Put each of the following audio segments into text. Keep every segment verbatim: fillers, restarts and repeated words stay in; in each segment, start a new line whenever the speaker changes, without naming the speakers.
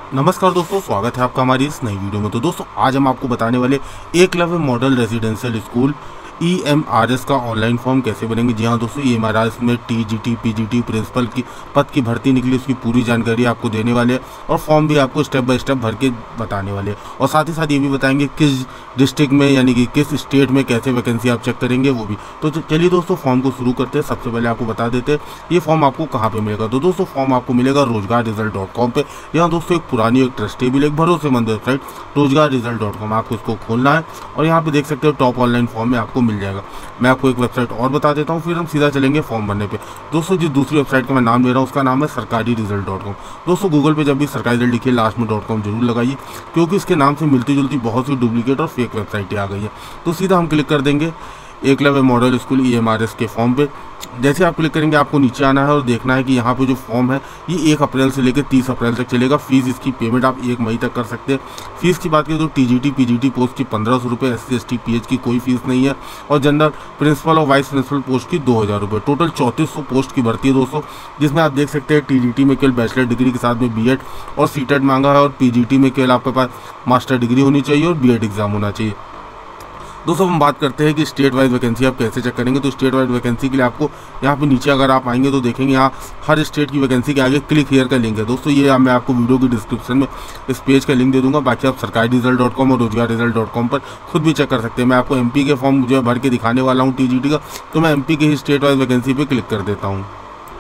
नमस्कार दोस्तों, स्वागत है आपका हमारी इस नई वीडियो में। तो दोस्तों आज हम आपको बताने वाले Eklavya model residential school E M R S का ऑनलाइन फॉर्म कैसे बनेंगे। जी हाँ दोस्तों, ई एम आर एस में T G T P G T principal की पद की भर्ती निकली, उसकी पूरी जानकारी आपको देने वाले हैं और फॉर्म भी आपको स्टेप बाय स्टेप भर के बताने वाले हैं। और साथ ही साथ ये भी बताएंगे किस डिस्ट्रिक्ट में यानी कि किस स्टेट में कैसे वैकेंसी आप चेक करेंगे वो भी। तो चलिए दोस्तों फॉर्म को शुरू करते हैं। सबसे पहले आपको बता देते हैं ये फॉर्म आपको कहाँ पर मिलेगा। तो दोस्तों फॉर्म आपको मिलेगा रोजगार रिजल्ट डॉट कॉम पर। यहाँ दोस्तों एक पुरानी एक ट्रस्टेबल एक भरोसेमंद वेबसाइट रोजगार रिजल्ट डॉट कॉम, आपको इसको खोलना है और यहाँ पे देख सकते हो टॉप ऑनलाइन फॉर्म में आपको मिल जाएगा। मैं आपको एक वेबसाइट और बता देता हूँ, फिर हम सीधा चलेंगे फॉर्म भरने पे। दोस्तों जिस दूसरी वेबसाइट का मैं नाम ले रहा हूँ उसका नाम है सरकारी रिजल्ट डॉट कॉम। दोस्तों गूगल पे जब भी सरकारी रिजल्ट लिखिए लास्ट में डॉट कॉम जरूर लगाइए, क्योंकि इसके नाम से मिलती जुलती बहुत सी डुप्लीकेट और फेक वेबसाइटें आ गई है। तो सीधा हम क्लिक कर देंगे Eklavya model school E M R S के फॉर्म पे। जैसे आप क्लिक करेंगे आपको नीचे आना है और देखना है कि यहाँ पे जो फॉर्म है ये एक अप्रैल से लेकर तीस अप्रैल तक चलेगा। फीस इसकी पेमेंट आप एक मई तक कर सकते हैं। फीस की बात करें तो T G T P G T post की पंद्रह सौ रुपये, S C S T P H की कोई फीस नहीं है और जनरल प्रिंसिपल और वाइस प्रिंसिपल पोस्ट की दो हज़ार रुपये। टोटल चौंतीस सौ पोस्ट की भर्ती है दोस्तों, जिसमें आप देख सकते हैं टी जी टी में केवल बैचलर डिग्री के साथ में बी एड और सी टेट मांगा है और पी जी टी में केवल आपके पास मास्टर डिग्री होनी चाहिए और बी एड एग्जाम होना चाहिए। दोस्तों हम बात करते हैं कि स्टेट वाइज वैकेंसी आप कैसे चेक करेंगे। तो स्टेट वाइज वैकेंसी के लिए आपको यहाँ पे नीचे अगर आप आएंगे तो देखेंगे यहाँ हर स्टेट की वैकेंसी के आगे क्लिक हियर का लिंक है। दोस्तों ये मैं आपको वीडियो की डिस्क्रिप्शन में इस पेज का लिंक दे दूंगा, बाकी आप सरकारी रिजल्ट डॉट कॉम और रोजगार रिजल्ट डॉट कॉम पर खुद भी चेक कर सकते हैं। मैं आपको एम पी के फॉर्म जो है भर के दिखाने वाला हूँ टी जी टी का, तो मैं एम पी के ही स्टेट वाइज वैकेंसी पर क्लिक कर देता हूँ।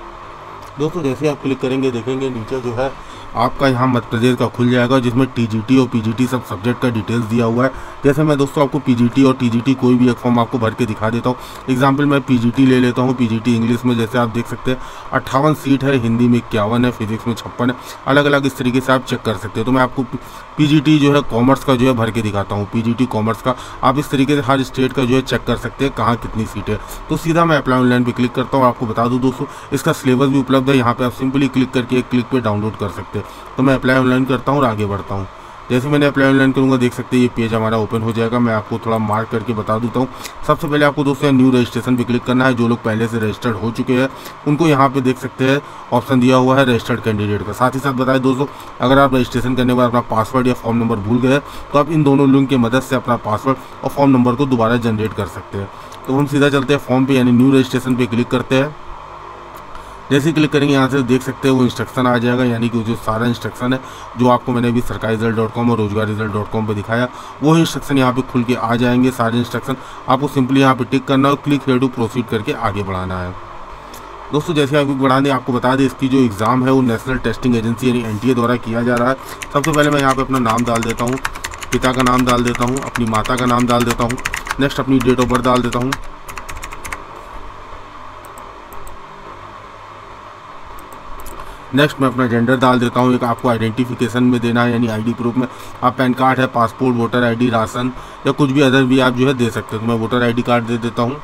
दोस्तों जैसे आप क्लिक करेंगे देखेंगे नीचे जो है आपका यहाँ मध्य प्रदेश का खुल जाएगा, जिसमें टी जी टी और पी जी टी सब सब्जेक्ट का डिटेल्स दिया हुआ है। जैसे मैं दोस्तों आपको पी जी टी और टी जी टी कोई भी एक फॉर्म आपको भर के दिखा देता हूँ। एग्जांपल मैं पी जी टी ले लेता हूँ। पी जी टी इंग्लिश में जैसे आप देख सकते हैं अट्ठावन सीट है, हिंदी में इक्यावन है, फिजिक्स में छप्पन है, अलग अलग इस तरीके से आप चेक कर सकते हैं। तो मैं आपको पी जी टी जो है कॉमर्स का जो है भर के दिखाता हूँ। पी जी टी कॉमर्स का आप इस तरीके से हर स्टेट का जो है चेक कर सकते हैं कहाँ कितनी सीट है। तो सीधा मैं अप्लाई ऑनलाइन पे क्लिक करता हूँ। आपको बता दूँ दोस्तों इसका सिलेबस भी उपलब्ध है, यहाँ पे आप सिंपली क्लिक करके एक क्लिक पे डाउनलोड कर सकते हैं। तो मैं अप्लाई ऑनलाइन करता हूँ और आगे बढ़ता हूँ। जैसे मैंने अप्लाई ऑनलाइन करूँगा देख सकते हैं ये पेज हमारा ओपन हो जाएगा। मैं आपको थोड़ा मार्क करके बता देता हूँ। सबसे पहले आपको दोस्तों न्यू रजिस्ट्रेशन पे क्लिक करना है। जो लोग पहले से रजिस्टर्ड हो चुके हैं उनको यहाँ पे देख सकते हैं ऑप्शन दिया हुआ है रजिस्टर्ड कैंडिडेट का। साथ ही साथ बताएं दोस्तों अगर आप रजिस्ट्रेशन करने के बाद अपना पासवर्ड या फॉर्म नंबर भूल गए तो आप इन दोनों लिंक की मदद से अपना पासवर्ड और फॉर्म नंबर को दोबारा जनरेट कर सकते हैं। तो हम सीधा चलते हैं फॉर्म पे यानी न्यू रजिस्ट्रेशन पे क्लिक करते हैं। जैसे ही क्लिक करेंगे यहाँ से देख सकते हैं वो इंस्ट्रक्शन आ जाएगा, यानी कि जो सारा इंस्ट्रक्शन है जो आपको मैंने अभी सरकारी रिजल्ट डॉट कॉम और रोजगार रिजल्ट डॉट कॉम पर दिखाया वो इंस्ट्रक्शन यहाँ पे खुल के आ जाएंगे। सारे इंस्ट्रक्शन आपको सिंपली यहाँ पे टिक करना और क्लिक हियर टू प्रोसीड करके आगे बढ़ाना है। दोस्तों जैसे आगे बढ़ा दें आपको बता दें इसकी जो एग्ज़ाम है वो नेशनल टेस्टिंग एजेंसी यानी एन टी ए द्वारा किया जा रहा है। सबसे पहले मैं यहाँ पर अपना नाम डाल देता हूँ, पिता का नाम डाल देता हूँ, अपनी माता का नाम डाल देता हूँ, नेक्स्ट अपनी डेट ऑफ बर्थ डाल देता हूँ। नेक्स्ट मैं अपना जेंडर डाल देता हूँ। एक आपको आइडेंटिफिकेशन में देना है यानी आईडी प्रूफ में आप पैन कार्ड है, पासपोर्ट, वोटर आईडी, राशन या कुछ भी अदर भी आप जो है दे सकते हो। तो मैं वोटर आईडी कार्ड दे देता हूँ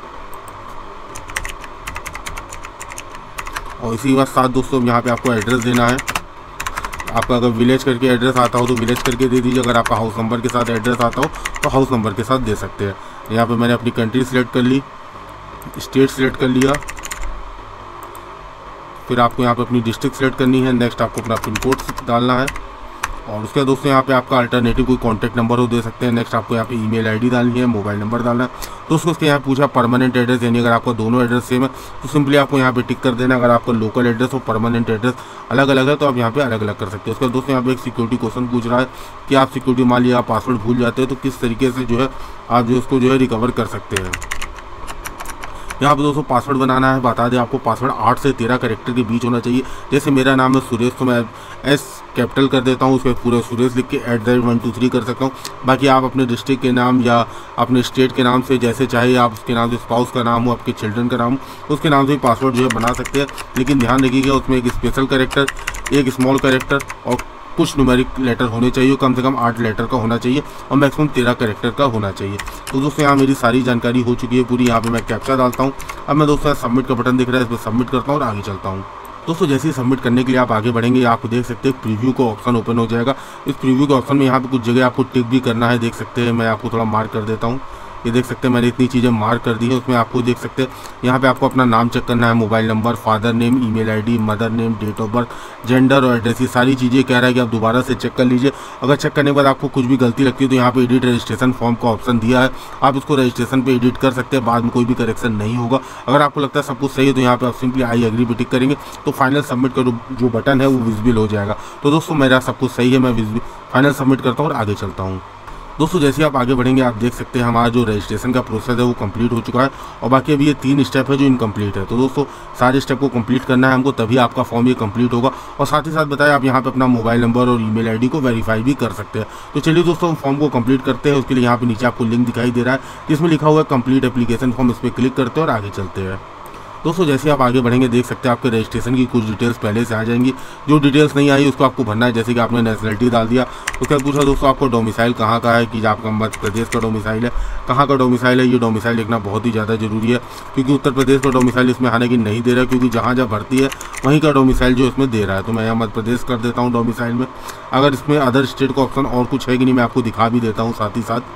और इसी के साथ दोस्तों यहाँ पे आपको एड्रेस देना है। आपका अगर विलेज करके एड्रेस आता हो तो विलेज करके दे दीजिए, अगर आपका हाउस नंबर के साथ एड्रेस आता हो तो हाउस नंबर के साथ दे सकते हैं। यहाँ पे मैंने अपनी कंट्री सिलेक्ट कर ली, स्टेट सिलेक्ट कर लिया, फिर आपको यहाँ पे अपनी डिस्ट्रिक्ट सेलेक्ट करनी है। नेक्स्ट आपको अपना पिन कोड डालना है और उसके बाद दोस्तों यहाँ पे आपका अल्टरनेटिव कोई कॉन्टैक्ट नंबर हो दे सकते हैं। नेक्स्ट आपको यहाँ पे ईमेल आईडी डालनी है, मोबाइल नंबर डालना है। दोस्तों उसके यहाँ पूछा परमानेंट एड्रेस, यानी अगर आपका दोनों एड्रेस सेम है तो सिंपली आपको यहाँ पे टिक कर देना। अगर आपका लोकल एड्रेस और परमानेंट एड्रेस अलग अलग है तो आप यहाँ पे अलग अलग कर सकते हैं। उसके बाद दोस्तों यहाँ पे एक सिक्योरिटी क्वेश्चन पूछ रहा है कि आप सिक्योरिटी मान लिया आप पासवर्ड भूल जाते हैं तो किस तरीके से जो है आप जो उसको जो है रिकवर कर सकते हैं। यहाँ पे दोस्तों पासवर्ड बनाना है। बता दें आपको पासवर्ड आठ से तेरह कैरेक्टर के बीच होना चाहिए। जैसे मेरा नाम है सुरेश तो मैं एस कैपिटल कर देता हूँ, उसके पूरा सुरेश लिख के at the rate one two three कर सकता हूँ। बाकी आप अपने डिस्ट्रिक्ट के नाम या अपने स्टेट के नाम से जैसे चाहे आप उसके नाम से स्पाउस का नाम हो, आपके चिल्ड्रन का नाम हो, उसके नाम से भी पासवर्ड जो है बना सकते हैं। लेकिन ध्यान रखिएगा उसमें एक स्पेशल कैरेक्टर, एक स्मॉल कैरेक्टर और कुछ न्यूमेरिक लेटर होने चाहिए। कम से कम आठ लेटर का होना चाहिए और मैक्सिमम तेरह कैरेक्टर का होना चाहिए। तो दोस्तों यहाँ मेरी सारी जानकारी हो चुकी है पूरी। यहाँ पे मैं कैप्चा डालता हूँ। अब मैं दोस्तों सबमिट का बटन दिख रहा है, इस पर सबमिट करता हूँ और आगे चलता हूँ। दोस्तों जैसे ही सबमिट करने के लिए आप आगे बढ़ेंगे आप देख सकते हैं प्रीव्यू का ऑप्शन ओपन हो जाएगा। इस प्रीव्यू के ऑप्शन में यहाँ पे कुछ जगह आपको टिक भी करना है, देख सकते हैं। मैं आपको थोड़ा मार्क कर देता हूँ। ये देख सकते हैं मैंने इतनी चीज़ें मार्क कर दी है। उसमें आपको देख सकते हैं यहाँ पे आपको अपना नाम चेक करना है, mobile number, father name, email ID, mother name, date of birth, gender और एड्रेस, ये सारी चीज़ें कह रहा है कि आप दोबारा से चेक कर लीजिए। अगर चेक करने के बाद आपको कुछ भी गलती लगती है तो यहाँ पे एडिट रजिस्ट्रेशन फॉर्म का ऑप्शन दिया है, आप इसको रजिस्ट्रेशन पे एडिट कर सकते हैं, बाद में कोई भी करेक्शन नहीं होगा। अगर आपको लगता है सब कुछ सही है तो यहाँ पे आप सिंपली आई एग्री पे टिक करेंगे तो फाइनल सबमिट का जो बटन है वो विजिबल हो जाएगा। तो दोस्तों मेरा सब कुछ सही है, मैं फाइनल सबमिट करता हूँ और आगे चलता हूँ। दोस्तों जैसे आप आगे बढ़ेंगे आप देख सकते हैं हमारा जो रजिस्ट्रेशन का प्रोसेस है वो कंप्लीट हो चुका है और बाकी अभी ये तीन स्टेप है जो इनकम्प्लीट है। तो दोस्तों सारे स्टेप को कंप्लीट करना है हमको, तभी आपका फॉर्म ये कंप्लीट होगा। और साथ ही साथ बताया आप यहाँ पे अपना मोबाइल नंबर और ईमेल आईडी को वेरीफाई भी कर सकते हैं। तो चलिए दोस्तों हम फॉर्म को कंप्लीट करते हैं। उसके लिए यहाँ पे नीचे आपको लिंक दिखाई दे रहा है जिसमें लिखा हुआ है कंप्लीट एप्लीकेशन फॉर्म, इस पर क्लिक करते हैं और आगे चलते हैं। दोस्तों जैसे आप आगे बढ़ेंगे देख सकते हैं आपके रजिस्ट्रेशन की कुछ डिटेल्स पहले से आ जाएंगी। जो डिटेल्स नहीं आई उसको आपको भरना है, जैसे कि आपने नेशनलिटी डाल दिया। उसके बाद पूछा दोस्तों आपको डोमिसाइल कहाँ का है, कि आपका मध्य प्रदेश का डोमिसाइल है, कहाँ का डोमिसाइल है। ये डोमिसाइल लिखना बहुत ही ज़्यादा जरूरी है क्योंकि उत्तर प्रदेश का डोमिसाइल इसमें हालांकि नहीं दे रहा है, क्योंकि जहाँ जहाँ भर्ती है वहीं का डोमिसाइल जो इसमें दे रहा है। तो मैं यहाँ मध्य प्रदेश कर देता हूँ डोमिसाइल में। अगर इसमें अदर स्टेट का ऑप्शन और कुछ है कि नहीं मैं आपको दिखा भी देता हूँ साथ ही साथ।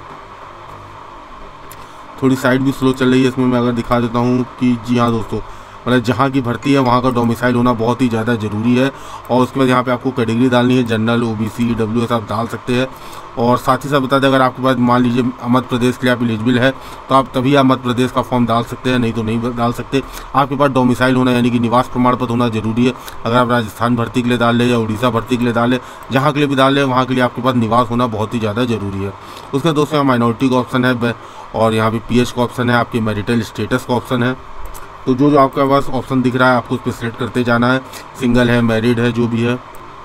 थोड़ी साइड भी स्लो चल रही है इसमें, मैं अगर दिखा देता हूँ कि जी हाँ दोस्तों मतलब जहाँ की भर्ती है वहाँ का डोमिसाइल होना बहुत ही ज़्यादा ज़रूरी है। और उसके बाद यहाँ पे आपको कैटेगरी डालनी है, जनरल, ओबीसी, डब्ल्यू एस आप डाल सकते हैं। और साथ ही साथ बता दें अगर आपके पास मान लीजिए मध्य प्रदेश के लिए आप एलिजिबल है तो आप तभी आप मध्य प्रदेश का फॉर्म डाल सकते हैं, नहीं तो नहीं डाल सकते। आपके पास डोमिसाइल होना यानी कि निवास प्रमाण पत्र होना जरूरी है। अगर आप राजस्थान भर्ती के लिए डाल लें या उड़ीसा भर्ती के लिए डालें, जहाँ के लिए भी डाल लें वहाँ के लिए आपके पास निवास होना बहुत ही ज़्यादा जरूरी है। उसके दोस्तों यहाँ माइनॉरिटी का ऑप्शन है और यहाँ पे पी एच का ऑप्शन है, आपके मैरिटल स्टेटस का ऑप्शन है। तो जो जो आपके पास ऑप्शन दिख रहा है आपको उस पर सिलेक्ट करते जाना है, सिंगल है, मैरिड है, जो भी है।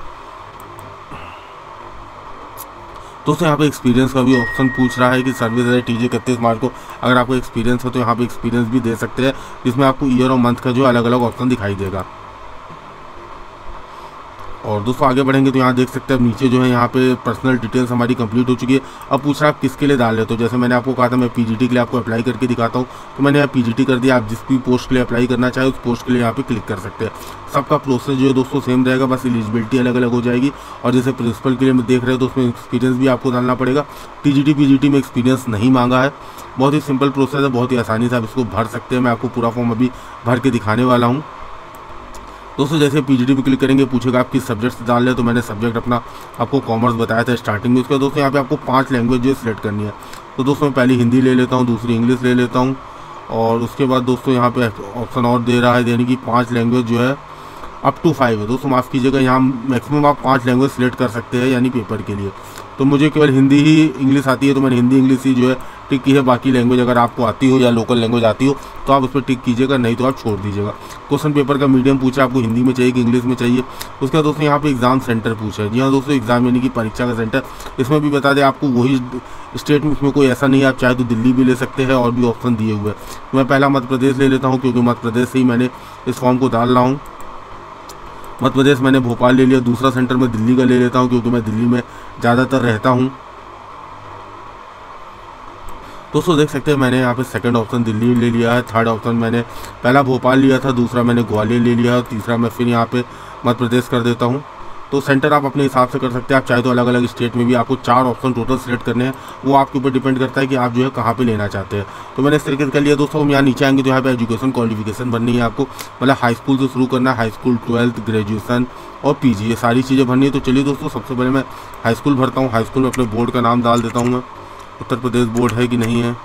दोस्तों यहाँ पे एक्सपीरियंस का भी ऑप्शन पूछ रहा है कि सर्विस है टीजे इकतीस मार्च को। अगर आपको एक्सपीरियंस हो तो यहाँ पे एक्सपीरियंस भी दे सकते हैं, जिसमें आपको ईयर और मंथ का जो अलग अलग ऑप्शन दिखाई देगा। और दोस्तों आगे बढ़ेंगे तो यहाँ देख सकते हैं नीचे जो है यहाँ पे पर्सनल डिटेल्स हमारी कंप्लीट हो चुकी है। अब पूछ रहा है आप किसके लिए डाल रहे हो, तो जैसे मैंने आपको कहा था मैं पीजीटी के लिए आपको अप्लाई करके दिखाता हूँ, तो मैंने यहाँ पीजीटी कर दिया। आप जिस भी पोस्ट के लिए अप्लाई करना चाहे उस पोस्ट के लिए यहाँ पे क्लिक कर सकते हैं। सबका प्रोसेस जो है दोस्तों सेम रहेगा, बस एलिजिबिलिटी अलग अलग हो जाएगी। और जैसे प्रिंसिपल के लिए देख रहे हो तो उसमें एक्सपीरियंस भी आपको डालना पड़ेगा। टीजीटी पीजीटी में एक्सपीरियंस नहीं मांगा है, बहुत ही सिंपल प्रोसेस है, बहुत ही आसानी से आप इसको भर सकते हैं। मैं आपको पूरा फॉर्म अभी भर के दिखाने वाला हूँ। दोस्तों जैसे पीजीटी पे क्लिक करेंगे पूछेगा आप किस सब्जेक्ट से डाल रहे हैं, तो मैंने सब्जेक्ट अपना आपको कॉमर्स बताया था स्टार्टिंग में। उसके बाद दोस्तों यहाँ पे आपको पांच लैंग्वेज जो सिलेक्ट करनी है। तो दोस्तों मैं पहली हिंदी ले लेता हूँ, दूसरी इंग्लिश ले लेता हूँ और उसके बाद दोस्तों यहाँ पे ऑप्शन और दे रहा है यानी कि पाँच लैंग्वेज जो है अप टू फाइव है। दोस्तों माफ़ कीजिएगा, यहाँ मैक्सिमम आप पाँच लैंग्वेज सिलेक्ट कर सकते हैं यानी पेपर के लिए। तो मुझे केवल हिंदी ही इंग्लिश आती है तो मैंने हिंदी इंग्लिश ही जो है टिक की है। बाकी लैंग्वेज अगर आपको आती हो या लोकल लैंग्वेज आती हो तो आप उस पर टिक कीजिएगा, नहीं तो आप छोड़ दीजिएगा। क्वेश्चन पेपर का मीडियम पूछा आपको हिंदी में चाहिए कि इंग्लिश में चाहिए। उसके बाद दोस्तों यहाँ पे एग्जाम सेंटर पूछा है। जी हाँ दोस्तों, एग्जाम यानी कि परीक्षा का सेंटर। इसमें भी बता दें आपको वही स्टेट में, इसमें कोई ऐसा नहीं है, आप चाहे तो दिल्ली भी ले सकते हैं और भी ऑप्शन दिए हुए हैं। मैं पहला मध्य प्रदेश ले लेता हूँ क्योंकि मध्य प्रदेश से ही मैंने इस फॉर्म को डाल रहा हूँ। मध्य प्रदेश मैंने भोपाल ले लिया। दूसरा सेंटर मैं दिल्ली का ले लेता हूँ क्योंकि मैं दिल्ली में ज़्यादातर रहता हूँ। दोस्तों देख सकते हैं मैंने यहाँ पे सेकंड ऑप्शन दिल्ली ले लिया है, थर्ड ऑप्शन मैंने पहला भोपाल लिया था, दूसरा मैंने ग्वालियर ले लिया और तीसरा मैं फिर यहाँ पे मध्य प्रदेश कर देता हूँ। तो सेंटर आप अपने हिसाब से कर सकते हैं, आप चाहे तो अलग अलग स्टेट में भी आपको चार ऑप्शन टोटल सेलेक्ट करने हैं। वो आपके ऊपर डिपेंड करता है कि आप जो है कहाँ पे लेना चाहते हैं। तो मैंने इस तरीके से कर लिया। दोस्तों हम यहाँ नीचे आएंगे तो यहाँ पे एजुकेशन क्वालिफिकेशन बननी है आपको, मतलब हाई स्कूल से शुरू करना है, हाई स्कूल, ट्वेल्थ, ग्रेजुएशन और पीजी, ये सारी चीज़ें भरनी है। तो चलिए दोस्तों सबसे पहले मैं हाई स्कूल भरता हूँ। हाई स्कूल में अपने बोर्ड का नाम डाल देता हूँ मैं, उत्तर प्रदेश बोर्ड है कि नहीं है।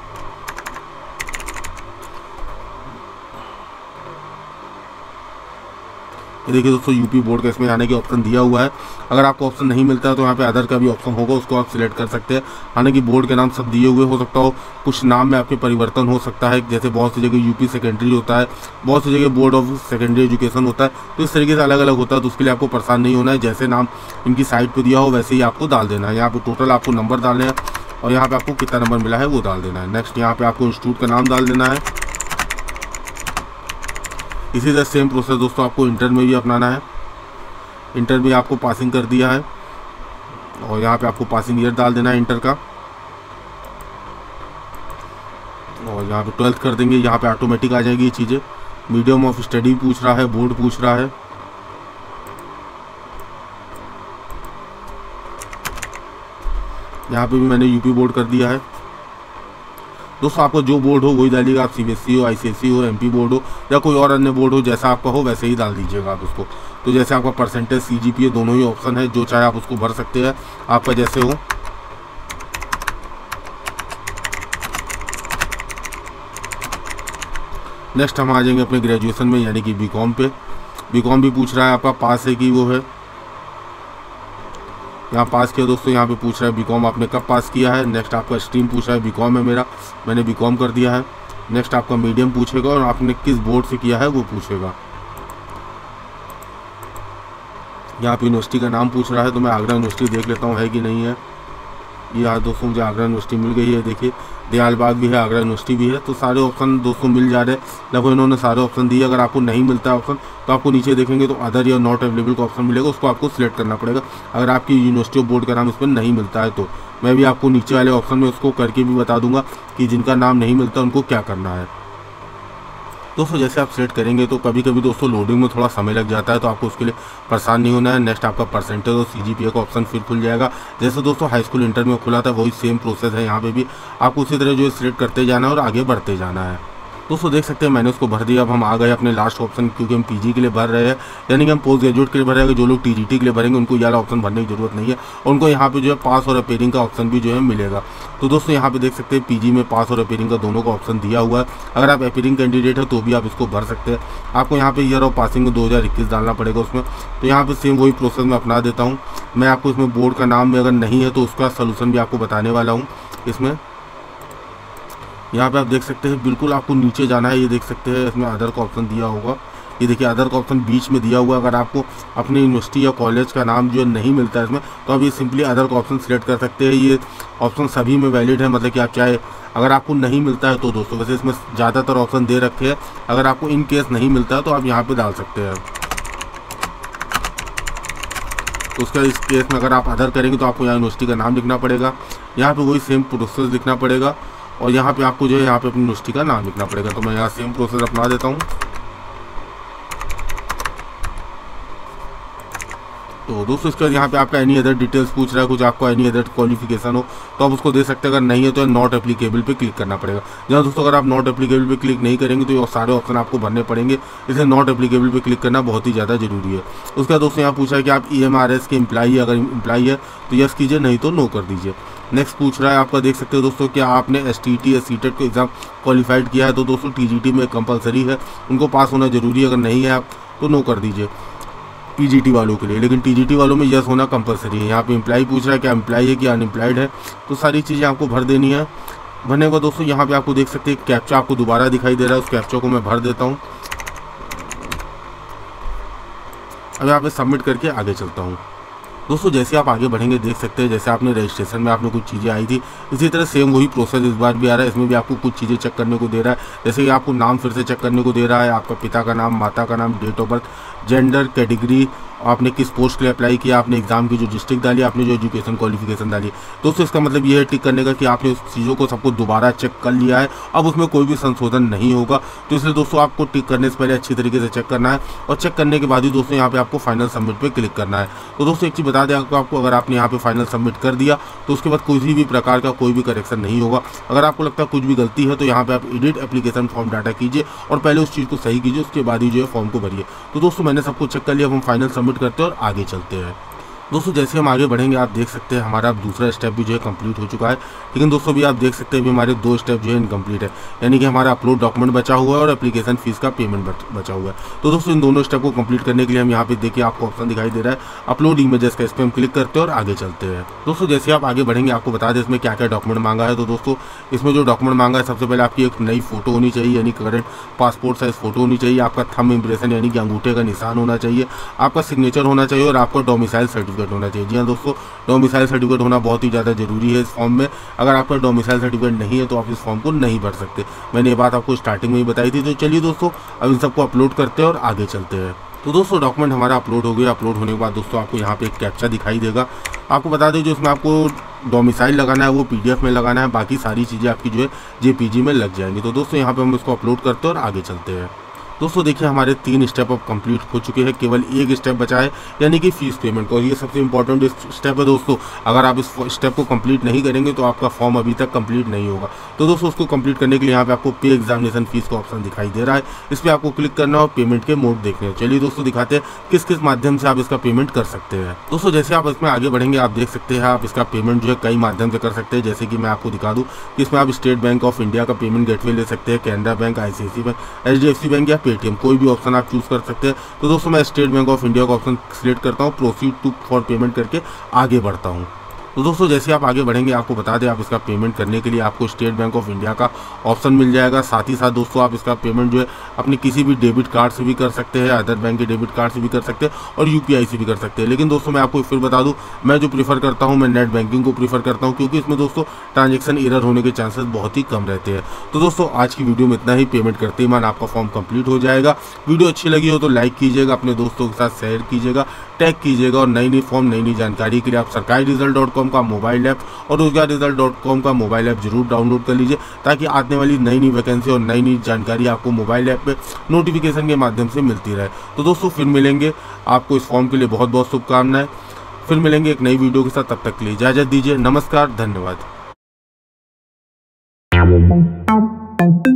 ये देखिए दोस्तों यूपी बोर्ड का इसमें आने की ऑप्शन दिया हुआ है। अगर आपको ऑप्शन नहीं मिलता है तो यहाँ पे अदर का भी ऑप्शन होगा, उसको आप सिलेक्ट कर सकते हैं। हालांकि बोर्ड के नाम सब दिए हुए हो सकता हो, कुछ नाम में आपके परिवर्तन हो सकता है, जैसे बहुत सी जगह यूपी सेकेंडरी होता है, बहुत सी जगह बोर्ड ऑफ सेकेंडरी एजुकेशन होता है। तो इस तरीके से अलग अलग होता है, तो उसके लिए आपको परेशान नहीं होना है। जैसे नाम इनकी साइट पर दिया हो वैसे ही आपको डाल देना है। यहाँ पर टोटल आपको नंबर डालने हैं और यहाँ पर आपको कितना नंबर मिला है वो डाल देना है। नेक्स्ट यहाँ पर आपको इंस्टीट्यूट का नाम डाल देना है। इसी तरह सेम प्रोसेस दोस्तों आपको इंटर में भी अपनाना है। इंटर में आपको पासिंग कर दिया है और यहाँ पे आपको पासिंग ईयर डाल देना है इंटर का। और यहाँ पे ट्वेल्थ कर देंगे, यहाँ पे ऑटोमेटिक आ जाएगी ये चीज़ें। मीडियम ऑफ स्टडी पूछ रहा है, बोर्ड पूछ रहा है। यहाँ पे भी मैंने यूपी बोर्ड कर दिया है। दोस्तों आपका जो बोर्ड हो वही डालिएगा, आप सीबीएसई हो, आईसीएसई हो, एमपी बोर्ड हो या कोई और अन्य बोर्ड हो, जैसा आपका हो वैसे ही डाल दीजिएगा आप उसको। तो जैसे आपका परसेंटेज, सीजीपीए दोनों ही ऑप्शन है, जो चाहे आप उसको भर सकते हैं, आपका जैसे हो। नेक्स्ट हम आ जाएंगे अपने ग्रेजुएशन में यानी कि बीकॉम पे। बीकॉम भी पूछ रहा है आपका पास है कि वो है, यहाँ पास किया दोस्तों, यहाँ पे पूछ रहा है बीकॉम आपने कब पास किया है। नेक्स्ट आपका स्ट्रीम पूछ रहा है, बीकॉम है मेरा, मैंने बीकॉम कर दिया है। नेक्स्ट आपका मीडियम पूछेगा और आपने किस बोर्ड से किया है वो पूछेगा। यहाँ पे यूनिवर्सिटी का नाम पूछ रहा है, तो मैं आगरा यूनिवर्सिटी देख लेता हूँ है कि नहीं है। ये आज दोस्तों मुझे आगरा यूनिवर्सिटी मिल गई है, देखिए दयालबाग भी है, आगरा यूनिवर्सिटी भी है। तो सारे ऑप्शन दोस्तों मिल जा रहे हैं, लगभग इन्होंने सारे ऑप्शन दिए। अगर आपको नहीं मिलता है ऑप्शन तो आपको नीचे देखेंगे तो अदर या नॉट अवेलेबल का ऑप्शन मिलेगा, उसको आपको सिलेक्ट करना पड़ेगा। अगर आपकी यूनिवर्सिटी ऑफ बोर्ड का नाम इसमें नहीं मिलता है तो मैं भी आपको नीचे वाले ऑप्शन में उसको करके भी बता दूंगा कि जिनका नाम नहीं मिलता उनको क्या करना है। दोस्तों जैसे आप सेलेक्ट करेंगे तो कभी कभी दोस्तों लोडिंग में थोड़ा समय लग जाता है, तो आपको उसके लिए परेशान नहीं होना है। नेक्स्ट आपका परसेंटेज और सीजीपीए का ऑप्शन फिर खुल जाएगा, जैसे दोस्तों हाई स्कूल इंटर में खुला था वही सेम प्रोसेस है। यहाँ पे भी आपको उसी तरह जो है सिलेक्ट करते जाना है और आगे बढ़ते जाना है। दोस्तों देख सकते हैं मैंने उसको भर दिया। अब हम आ गए अपने लास्ट ऑप्शन, क्योंकि हम पीजी के लिए भर रहे हैं, यानी कि हम पोस्ट ग्रेजुएट के लिए भर रहे हैं। जो लोग टीजीटी के लिए भरेंगे उनको ये वाला ऑप्शन भरने की जरूरत नहीं है, उनको यहाँ पे जो है पास और अपेयरिंग का ऑप्शन भी जो है मिलेगा। तो दोस्तों यहाँ पे देख सकते हैं पीजी में पास और अपेयरिंग का दोनों का ऑप्शन दिया हुआ है। अगर आप अपेयरिंग कैंडिडेट है तो भी आप इसको भर सकते हैं। आपको यहाँ पे ईयर ऑफ पासिंग दो हज़ार इक्कीस डालना पड़ेगा उसमें। तो यहाँ पे सेम वही प्रोसेस मैं अपना देता हूँ। मैं आपको इसमें बोर्ड का नाम में अगर नहीं है तो उसका सोल्यूशन भी आपको बताने वाला हूँ। इसमें यहाँ पे आप देख सकते हैं बिल्कुल आपको नीचे जाना है, ये देख सकते हैं इसमें अदर का ऑप्शन दिया होगा। ये देखिए अदर का ऑप्शन बीच में दिया हुआ है। अगर आपको अपनी यूनिवर्सिटी या कॉलेज का नाम जो नहीं मिलता है इसमें, तो आप ये सिंपली अदर का ऑप्शन सिलेक्ट कर सकते हैं। ये ऑप्शन सभी में वैलिड है, मतलब कि आप चाहे अगर आपको नहीं मिलता है तो दोस्तों, वैसे इसमें ज़्यादातर ऑप्शन दे रखे हैं, अगर आपको इन केस नहीं मिलता है तो आप यहाँ पर डाल सकते हैं। तो उसका इस केस में अगर आप अदर करेंगे तो आपको यहाँ यूनिवर्सिटी का नाम लिखना पड़ेगा, यहाँ पर वही सेम प्रोसेस लिखना पड़ेगा और यहाँ पे आपको जो है यहाँ पे अपनी यूनिवर्सिटी का नाम लिखना पड़ेगा। तो मैं यहाँ सेम प्रोसेस अपना देता हूँ। तो दोस्तों इसके बाद यहाँ पे आपका एनी अदर डिटेल्स पूछ रहा है, कुछ आपको एनी अदर क्वालिफिकेशन हो तो आप उसको दे सकते हैं। अगर नहीं है तो नॉट एप्लीकेबल पे क्लिक करना पड़ेगा। जहाँ दोस्तों अगर आप नॉट एप्लीकेबल पे क्लिक नहीं करेंगे तो ये सारे ऑप्शन आपको भरने पड़ेंगे, इसलिए नॉट एप्लीकेबल पे क्लिक करना बहुत ही ज़्यादा जरूरी है। उसके बाद दोस्तों यहाँ पूछा है कि आप ई एम आर एस के एम्प्लॉई, अगर एम्प्लॉई है तो यस कीजिए, नहीं तो नो कर दीजिए। नेक्स्ट पूछ रहा है आपका, देख सकते हो दोस्तों क्या आपने एस टी टी या सी टेट को एग्जाम क्वालिफाइड किया है, तो दोस्तों टी जी टी में कंपलसरी है, उनको पास होना जरूरी है। अगर नहीं है आप तो नो कर दीजिए पी जी टी वालों के लिए, लेकिन टी जी टी वालों में यस होना कंपलसरी है। यहाँ पे एम्प्लॉई पूछ रहा है क्या एम्प्लॉई है कि अनएम्प्लॉयड है, तो सारी चीज़ें आपको भर देनी है। भरने के बाद दोस्तों यहाँ पे आपको देख सकते हैं कैप्चा आपको दोबारा दिखाई दे रहा है, उस कैप्चा को मैं भर देता हूँ। अब यहाँ पे सबमिट करके आगे चलता हूँ। दोस्तों जैसे आप आगे बढ़ेंगे देख सकते हैं जैसे आपने रजिस्ट्रेशन में आपने कुछ चीज़ें आई थी, इसी तरह सेम वही प्रोसेस इस बार भी आ रहा है। इसमें भी आपको कुछ चीज़ें चेक करने को दे रहा है, जैसे कि आपको नाम फिर से चेक करने को दे रहा है, आपका पिता का नाम, माता का नाम, date of birth, gender, category, आपने किस पोस्ट के लिए अप्लाई किया, आपने एग्जाम की जो डिस्ट्रिक्ट डाली, आपने जो एजुकेशन क्वालिफिकेशन डाली। दोस्तों इसका मतलब ये है टिक करने का कि आपने उस चीज़ों को सबको दोबारा चेक कर लिया है, अब उसमें कोई भी संशोधन नहीं होगा। तो इसलिए दोस्तों आपको टिक करने से पहले अच्छी तरीके से चेक करना है और चेक करने के बाद ही दोस्तों यहाँ पे आपको फाइनल सबमिट पे क्लिक करना है। तो दोस्तों एक चीज़ बता दें आपको, अगर आपने यहाँ पे फाइनल सबमिट कर दिया तो उसके बाद कोई भी प्रकार का कोई भी करेक्शन नहीं होगा। अगर आपको लगता है कुछ भी गलती है तो यहाँ पे आप एडिट एप्लीकेशन फॉर्म डाटा कीजिए और पहले उस चीज़ को सही कीजिए, उसके बाद ही जो है फॉर्म को भरिए। तो दोस्तों मैंने सबको चेक कर लिया, अब हम फाइनल सबमिट करते हैं और आगे चलते हैं। दोस्तों जैसे हम आगे बढ़ेंगे आप देख सकते हैं हमारा दूसरा स्टेप भी जो है कंप्लीट हो चुका है, लेकिन दोस्तों भी आप देख सकते हैं भी हमारे दो स्टेप जो है इनकम्प्लीट है, यानी कि हमारा अपलोड डॉक्यूमेंट बचा हुआ है और एप्लीकेशन फीस का पेमेंट बचा हुआ है। तो दोस्तों इन दोनों स्टेप को कंप्लीट करने के लिए हम यहाँ पे देखिए आपको ऑप्शन दिखाई दे रहा है अपलोड इमेजेस का, इस पर हम क्लिक करते हैं और आगे चलते हैं। दोस्तों जैसे आप आगे बढ़ेंगे आपको बता दें इसमें क्या क्या डॉक्यूमेंट मांगा है। तो दोस्तों इसमें जो डॉक्यूमेंट मांगा है सबसे पहले आपकी एक नई फोटो होनी चाहिए, यानी करंट पासपोर्ट साइज फोटो होनी चाहिए, आपका थंब इंप्रेशन यानी कि अंगूठे का निशान होना चाहिए, आपका सिग्नेचर होना चाहिए और आपका डोमिसाइल सर्टिफिकेट होना चाहिए। जी हाँ दोस्तों डोमिसाइल सर्टिफिकेट होना बहुत ही ज़्यादा जरूरी है इस फॉर्म में। अगर आपका डोमिसाइल सर्टिफिकेट नहीं है तो आप इस फॉर्म को नहीं भर सकते। मैंने ये बात आपको स्टार्टिंग में ही बताई थी। तो चलिए दोस्तों अब इन सबको अपलोड करते हैं और आगे चलते हैं। तो दोस्तों डॉक्यूमेंट हमारा अपलोड हो गया। अपलोड होने के बाद दोस्तों आपको यहाँ पे एक कैप्चा दिखाई देगा। आपको बता दें जो इसमें आपको डोमिसाइल लगाना है वो पीडीएफ में लगाना है, बाकी सारी चीज़ें आपकी जो है जेपीजी में लग जाएंगी। तो दोस्तों यहाँ पे हम इसको अपलोड करते हैं और आगे चलते हैं। दोस्तों देखिए हमारे तीन स्टेप अब कंप्लीट हो चुके हैं, केवल एक स्टेप बचा है यानी कि फीस पेमेंट। और ये सबसे इंपॉर्टेंट स्टेप है दोस्तों, अगर आप इस स्टेप को कंप्लीट नहीं करेंगे तो आपका फॉर्म अभी तक कंप्लीट नहीं होगा। तो दोस्तों उसको कंप्लीट करने के लिए यहाँ पे आपको पे एग्जामिनेशन फीस का ऑप्शन दिखाई दे रहा है, इस पर आपको क्लिक करना और पेमेंट के मोड देखने हैं। चलिए दोस्तों दिखाते हैं किस किस माध्यम से आप इसका पेमेंट कर सकते हैं। दोस्तों जैसे आप इसमें आगे बढ़ेंगे आप देख सकते हैं आप इसका पेमेंट जो है कई माध्यम से कर सकते हैं। जैसे कि मैं आपको दिखा दूँ कि इसमें आप स्टेट बैंक ऑफ इंडिया का पेमेंट गेटवे ले सकते हैं, Canara bank, ICICI bank, HDFC bank या पेटीएम, कोई भी ऑप्शन आप चूज कर सकते हैं। तो दोस्तों मैं स्टेट बैंक ऑफ इंडिया का ऑप्शन सिलेक्ट करता हूँ, प्रोसीड टू फॉर पेमेंट करके आगे बढ़ता हूँ। तो दोस्तों जैसे आप आगे बढ़ेंगे आपको बता दें आप इसका पेमेंट करने के लिए आपको स्टेट बैंक ऑफ इंडिया का ऑप्शन मिल जाएगा। साथ ही साथ दोस्तों आप इसका पेमेंट जो है अपने किसी भी डेबिट कार्ड से भी कर सकते हैं, अदर बैंक के डेबिट कार्ड से भी कर सकते हैं और यूपीआई से भी कर सकते हैं। लेकिन दोस्तों मैं आपको फिर बता दूं मैं जो प्रीफर करता हूं मैं नेट बैंकिंग को प्रीफर करता हूं, क्योंकि इसमें दोस्तों ट्रांजेक्शन एरर होने के चांसेस बहुत ही कम रहते हैं। तो दोस्तों आज की वीडियो में इतना ही। पेमेंट करते ही मान आपका फॉर्म कंप्लीट हो जाएगा। वीडियो अच्छी लगी हो तो लाइक कीजिएगा, अपने दोस्तों के साथ शेयर कीजिएगा, टैग कीजिएगा। और नई नई फॉर्म नई नई जानकारी के लिए आप सरकारी रिजल्ट डॉट कॉम का मोबाइल ऐप और रोजगार रिजल्ट डॉट कॉम का मोबाइल ऐप जरूर डाउनलोड कर लीजिए, ताकि आने वाली नई नई वैकेंसी और नई नई जानकारी आपको मोबाइल ऐप पे नोटिफिकेशन के माध्यम से मिलती रहे। तो दोस्तों फिर मिलेंगे, आपको इस फॉर्म के लिए बहुत बहुत शुभकामनाएं। फिर मिलेंगे एक नई वीडियो के साथ, तब तक के लिए इजाजत दीजिए। नमस्कार, धन्यवाद।